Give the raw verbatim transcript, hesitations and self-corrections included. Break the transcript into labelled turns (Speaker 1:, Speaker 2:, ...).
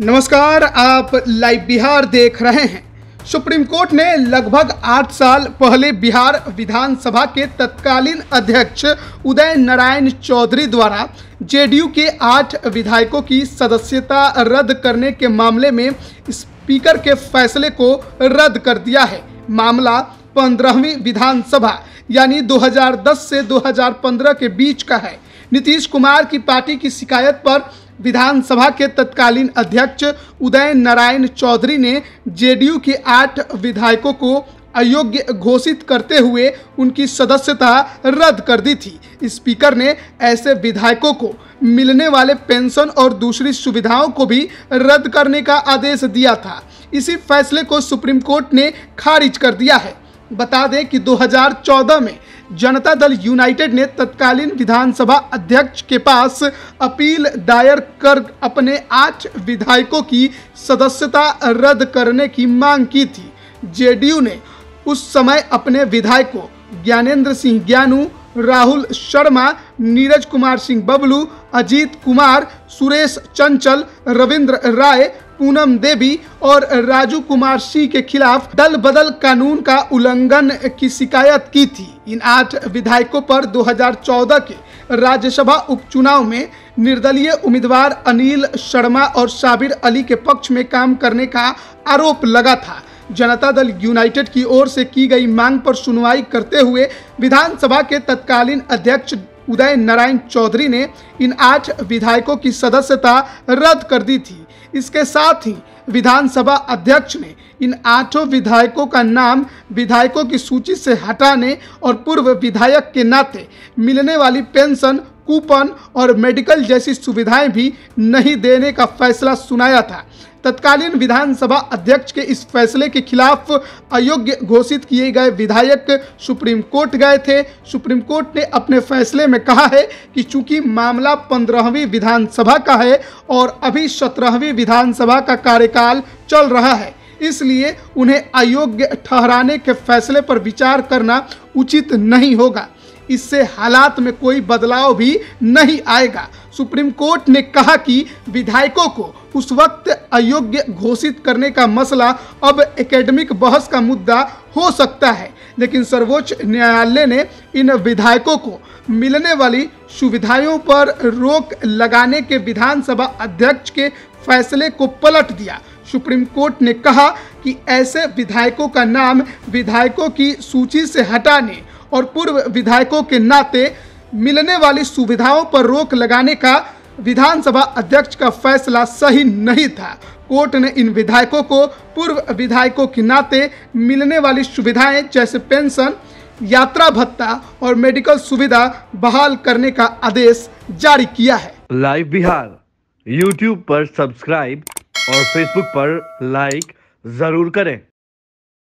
Speaker 1: नमस्कार, आप लाइव बिहार देख रहे हैं। सुप्रीम कोर्ट ने लगभग आठ साल पहले बिहार विधानसभा के तत्कालीन अध्यक्ष उदय नारायण चौधरी द्वारा जेडीयू के आठ विधायकों की सदस्यता रद्द करने के मामले में स्पीकर के फैसले को रद्द कर दिया है। मामला पंद्रहवीं विधानसभा यानी दो हज़ार दस से दो हज़ार पंद्रह के बीच का है। नीतीश कुमार की पार्टी की शिकायत पर विधानसभा के तत्कालीन अध्यक्ष उदय नारायण चौधरी ने जेडीयू के आठ विधायकों को अयोग्य घोषित करते हुए उनकी सदस्यता रद्द कर दी थी। स्पीकर ने ऐसे विधायकों को मिलने वाले पेंशन और दूसरी सुविधाओं को भी रद्द करने का आदेश दिया था। इसी फैसले को सुप्रीम कोर्ट ने खारिज कर दिया है। बता दें कि दो हज़ार चौदह में जनता दल यूनाइटेड ने तत्कालीन विधानसभा अध्यक्ष के पास अपील दायर कर अपने आठ विधायकों की सदस्यता रद्द करने की मांग की थी। जेडीयू ने उस समय अपने विधायकों ज्ञानेंद्र सिंह ज्ञानू, राहुल शर्मा, नीरज कुमार सिंह बबलू, अजीत कुमार, सुरेश चंचल, रविंद्र राय, पूनम देवी और राजू कुमार सिंह के खिलाफ दल बदल कानून का उल्लंघन की शिकायत की थी। इन आठ विधायकों पर दो हज़ार चौदह के राज्यसभा उपचुनाव में निर्दलीय उम्मीदवार अनिल शर्मा और साबिर अली के पक्ष में काम करने का आरोप लगा था। जनता दल यूनाइटेड की ओर से की गई मांग पर सुनवाई करते हुए विधानसभा के तत्कालीन अध्यक्ष उदय नारायण चौधरी ने इन आठ विधायकों की सदस्यता रद्द कर दी थी। इसके साथ ही विधानसभा अध्यक्ष ने इन आठों विधायकों का नाम विधायकों की सूची से हटाने और पूर्व विधायक के नाते मिलने वाली पेंशन, कूपन और मेडिकल जैसी सुविधाएं भी नहीं देने का फैसला सुनाया था। तत्कालीन विधानसभा अध्यक्ष के इस फैसले के खिलाफ अयोग्य घोषित किए गए विधायक सुप्रीम कोर्ट गए थे। सुप्रीम कोर्ट ने अपने फैसले में कहा है कि चूंकि मामला पंद्रहवीं विधानसभा का है और अभी सत्रहवीं विधानसभा का कार्यकाल चल रहा है, इसलिए उन्हें अयोग्य ठहराने के फैसले पर विचार करना उचित नहीं होगा। इससे हालात में कोई बदलाव भी नहीं आएगा। सुप्रीम कोर्ट ने कहा कि विधायकों को उस वक्त अयोग्य घोषित करने का मसला अब एकेडमिक बहस का मुद्दा हो सकता है, लेकिन सर्वोच्च न्यायालय ने इन विधायकों को मिलने वाली सुविधाओं पर रोक लगाने के विधानसभा अध्यक्ष के फैसले को पलट दिया। सुप्रीम कोर्ट ने कहा कि ऐसे विधायकों का नाम विधायकों की सूची से हटाने और पूर्व विधायकों के नाते मिलने वाली सुविधाओं पर रोक लगाने का विधानसभा अध्यक्ष का फैसला सही नहीं था। कोर्ट ने इन विधायकों को पूर्व विधायकों के नाते मिलने वाली सुविधाएं जैसे पेंशन, यात्रा भत्ता और मेडिकल सुविधा बहाल करने का आदेश जारी किया है।
Speaker 2: लाइव बिहार यूट्यूब पर सब्सक्राइब और फेसबुक पर लाइक जरूर करें।